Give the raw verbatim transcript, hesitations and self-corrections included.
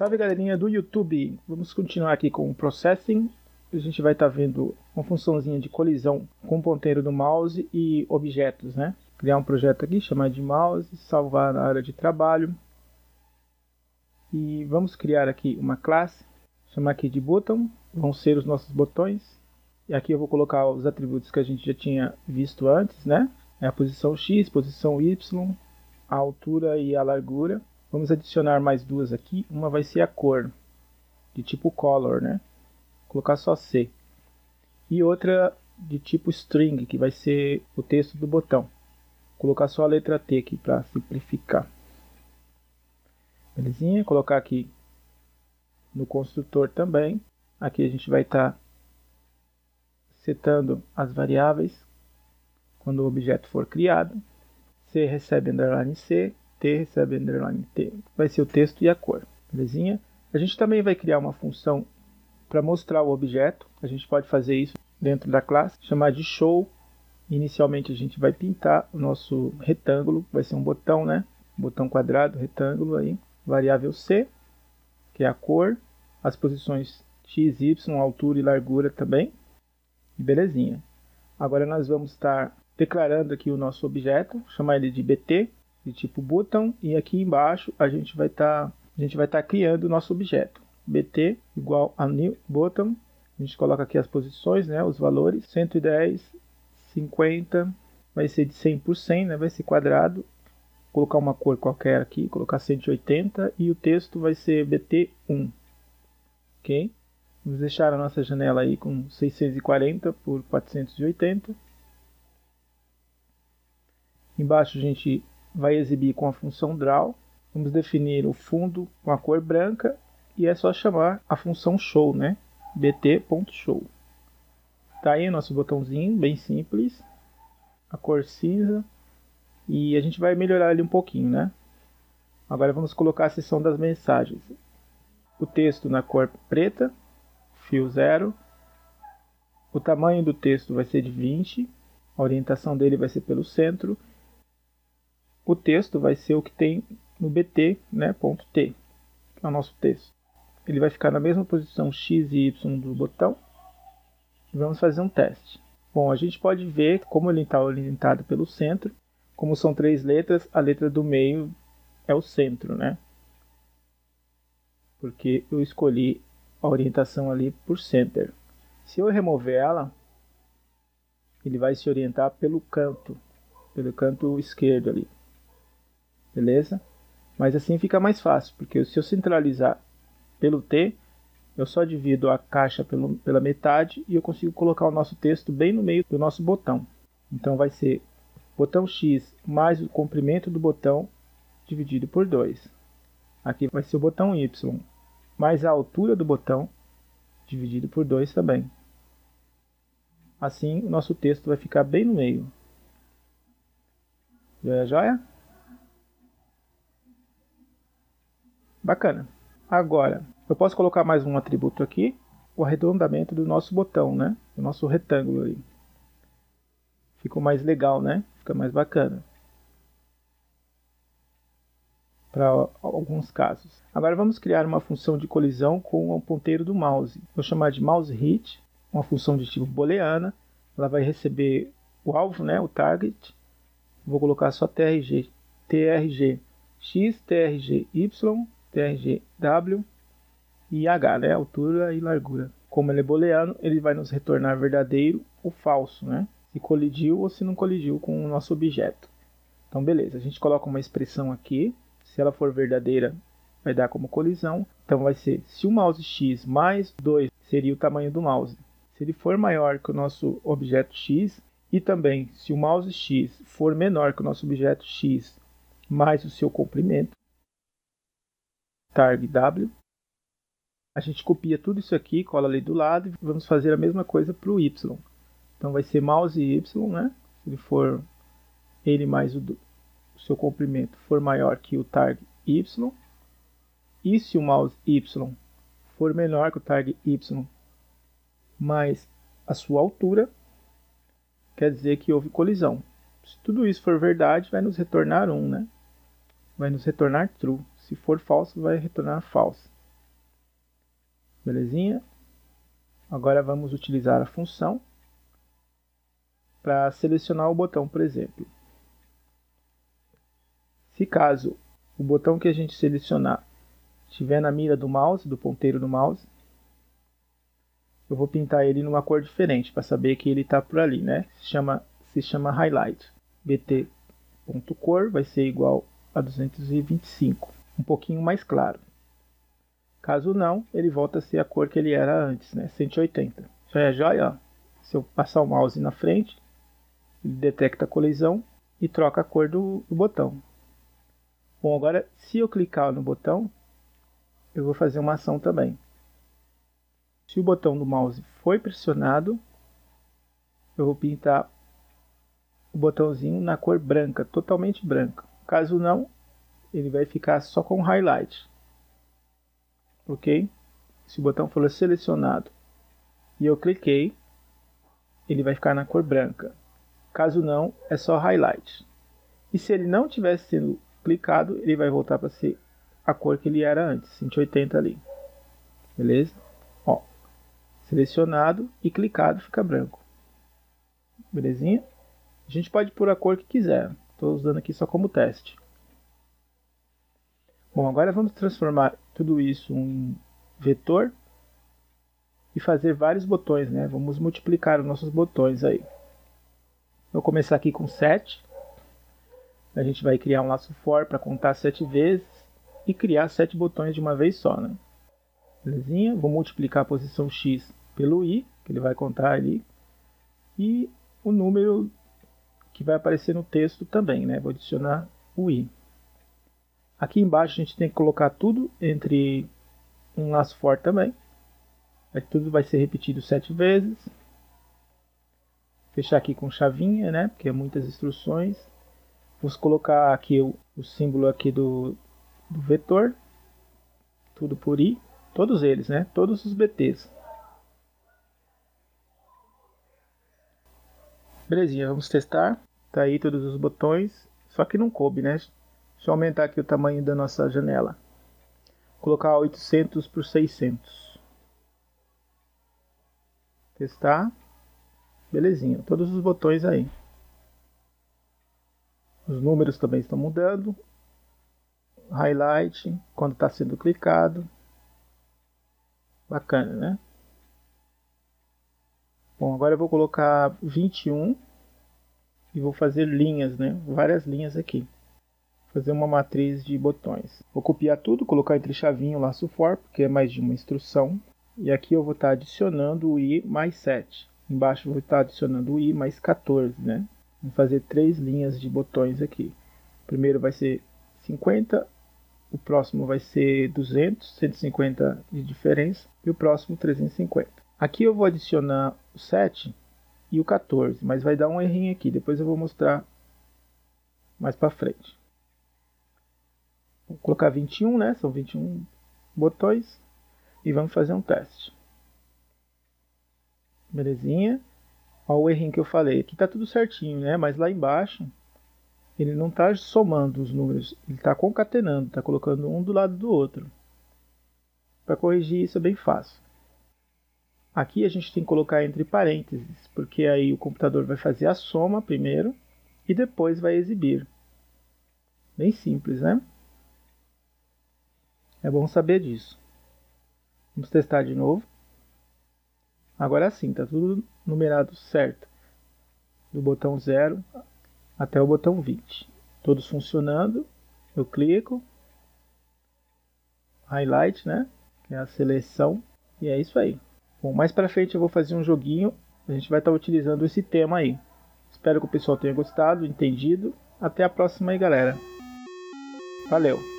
Salve galerinha do YouTube, vamos continuar aqui com o Processing. A gente vai estar tá vendo uma funçãozinha de colisão com o ponteiro do mouse e objetos, né? Criar um projeto aqui, chamar de mouse, salvar na área de trabalho. E vamos criar aqui uma classe, chamar aqui de button, vão ser os nossos botões. E aqui eu vou colocar os atributos que a gente já tinha visto antes, né? É a posição X, posição Y, a altura e a largura. Vamos adicionar mais duas aqui. Uma vai ser a cor, de tipo color, né? Vou colocar só C. E outra de tipo string, que vai ser o texto do botão. Vou colocar só a letra T aqui para simplificar. Belezinha? Colocar aqui no construtor também. Aqui a gente vai estar tá setando as variáveis quando o objeto for criado. C recebe underline C. T recebe underline T, vai ser o texto e a cor, belezinha? A gente também vai criar uma função para mostrar o objeto. A gente pode fazer isso dentro da classe, chamar de show. Inicialmente a gente vai pintar o nosso retângulo, vai ser um botão, né? Botão quadrado, retângulo aí, variável C, que é a cor, as posições X, Y, altura e largura também, belezinha? Agora nós vamos estar declarando aqui o nosso objeto, chamar ele de B T, de tipo button, e aqui embaixo a gente vai estar tá, a gente vai estar tá criando o nosso objeto. B T igual a new button. A gente coloca aqui as posições, né, os valores, cento e dez, cinquenta, vai ser de cem por cem, né, vai ser quadrado. Vou colocar uma cor qualquer aqui, colocar cento e oitenta, e o texto vai ser B T um. OK? Vamos deixar a nossa janela aí com seiscentos e quarenta por quatrocentos e oitenta. Embaixo a gente vai exibir com a função draw. Vamos definir o fundo com a cor branca e é só chamar a função show, né? bt.show. Tá aí o nosso botãozinho, bem simples. A cor cinza. E a gente vai melhorar ele um pouquinho, né? Agora vamos colocar a seção das mensagens. O texto na cor preta, fio zero. O tamanho do texto vai ser de vinte. A orientação dele vai ser pelo centro. O texto vai ser o que tem no B T, né, ponto T, que é o nosso texto. Ele vai ficar na mesma posição X e Y do botão. E vamos fazer um teste. Bom, a gente pode ver como ele está orientado pelo centro. Como são três letras, a letra do meio é o centro, né? Porque eu escolhi a orientação ali por center. Se eu remover ela, ele vai se orientar pelo canto, pelo canto esquerdo ali. Beleza? Mas assim fica mais fácil, porque se eu centralizar pelo T, eu só divido a caixa pelo, pela metade e eu consigo colocar o nosso texto bem no meio do nosso botão. Então vai ser botão X mais o comprimento do botão dividido por dois. Aqui vai ser o botão Y mais a altura do botão dividido por dois também. Assim o nosso texto vai ficar bem no meio. Joia, joia? Bacana. Agora, eu posso colocar mais um atributo aqui, o arredondamento do nosso botão, né? Do nosso retângulo aí. Ficou mais legal, né? Fica mais bacana. Para alguns casos. Agora vamos criar uma função de colisão com o ponteiro do mouse. Vou chamar de mouse hit, uma função de tipo booleana. Ela vai receber o alvo, né? O target. Vou colocar só T R G, T R G X, T R G Y, T R G W e H, né? Altura e largura. Como ele é booleano, ele vai nos retornar verdadeiro ou falso, né? Se colidiu ou se não colidiu com o nosso objeto. Então beleza, a gente coloca uma expressão aqui. Se ela for verdadeira, vai dar como colisão. Então vai ser, se o mouse X mais dois seria o tamanho do mouse. Se ele for maior que o nosso objeto X, e também se o mouse X for menor que o nosso objeto X mais o seu comprimento, targ W, a gente copia tudo isso aqui, cola ali do lado e vamos fazer a mesma coisa para o Y. Então vai ser mouse Y, né? Se ele for ele mais o, do, o seu comprimento for maior que o targ Y. E se o mouse Y for menor que o targ Y mais a sua altura, quer dizer que houve colisão. Se tudo isso for verdade, vai nos retornar um, né? Vai nos retornar true. Se for falso, vai retornar false. Belezinha? Agora vamos utilizar a função para selecionar o botão, por exemplo. Se caso o botão que a gente selecionar estiver na mira do mouse, do ponteiro do mouse, eu vou pintar ele numa cor diferente para saber que ele está por ali, né? Se chama, se chama highlight. bt.cor vai ser igual a duzentos e vinte e cinco, um pouquinho mais claro. Caso não, ele volta a ser a cor que ele era antes, né? cento e oitenta. Já é jóia, ó. Se eu passar o mouse na frente, ele detecta a colisão e troca a cor do, do botão. Bom, agora se eu clicar no botão, eu vou fazer uma ação também. Se o botão do mouse foi pressionado, eu vou pintar o botãozinho na cor branca, totalmente branca. Caso não, ele vai ficar só com highlight. Ok? Se o botão for selecionado e eu cliquei, ele vai ficar na cor branca. Caso não, é só highlight. E se ele não tivesse sido clicado, ele vai voltar para ser a cor que ele era antes, cento e oitenta ali. Beleza? Ó, selecionado e clicado fica branco. Belezinha? A gente pode pôr a cor que quiser. Estou usando aqui só como teste. Bom, agora vamos transformar tudo isso em vetor e fazer vários botões, né? Vamos multiplicar os nossos botões aí. Vou começar aqui com sete. A gente vai criar um laço for para contar sete vezes e criar sete botões de uma vez só, né? Belezinha? Vou multiplicar a posição X pelo I, que ele vai contar ali, e o número que vai aparecer no texto também, né? Vou adicionar o I. Aqui embaixo a gente tem que colocar tudo entre um laço for também. Aí tudo vai ser repetido sete vezes. Fechar aqui com chavinha, né? Porque é muitas instruções. Vamos colocar aqui o, o símbolo aqui do, do vetor. Tudo por I. Todos eles, né? Todos os B Ts. Belezinha, vamos testar. Tá aí todos os botões. Só que não coube, né? Deixa eu aumentar aqui o tamanho da nossa janela. Vou colocar oitocentos por seiscentos. Testar. Belezinha, todos os botões aí. Os números também estão mudando. Highlight, quando está sendo clicado. Bacana, né? Bom, agora eu vou colocar vinte e um. E vou fazer linhas, né? Várias linhas aqui. Fazer uma matriz de botões. Vou copiar tudo, colocar entre chavinho o laço for, porque é mais de uma instrução. E aqui eu vou estar adicionando o I mais sete. Embaixo eu vou estar adicionando o I mais quatorze, né? Vamos fazer três linhas de botões aqui. O primeiro vai ser cinquenta, o próximo vai ser duzentos, cento e cinquenta de diferença, e o próximo trezentos e cinquenta. Aqui eu vou adicionar o sete e o quatorze, mas vai dar um errinho aqui, depois eu vou mostrar mais para frente. Vou colocar vinte e um, né? São vinte e um botões. E vamos fazer um teste. Belezinha. Olha o errinho que eu falei. Aqui está tudo certinho, né? Mas lá embaixo, ele não está somando os números. Ele está concatenando, está colocando um do lado do outro. Para corrigir isso é bem fácil. Aqui a gente tem que colocar entre parênteses, porque aí o computador vai fazer a soma primeiro e depois vai exibir. Bem simples, né? É bom saber disso. Vamos testar de novo. Agora sim, está tudo numerado certo. Do botão zero até o botão vinte. Todos funcionando. Eu clico. Highlight, né? Que é a seleção. E é isso aí. Bom, mais para frente eu vou fazer um joguinho. A gente vai estar utilizando esse tema aí. Espero que o pessoal tenha gostado, entendido. Até a próxima aí, galera. Valeu!